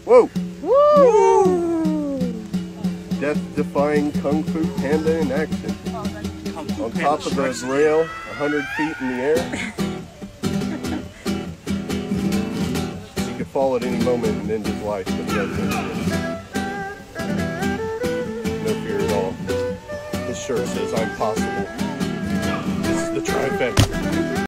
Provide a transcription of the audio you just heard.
Whoa! Woo! Death-defying Kung Fu Panda in action. On top of the rail, 100 feet in the air. He could fall at any moment and end his life, but he has no fear at all. His shirt says, "I'm possible." This is the tryeffect.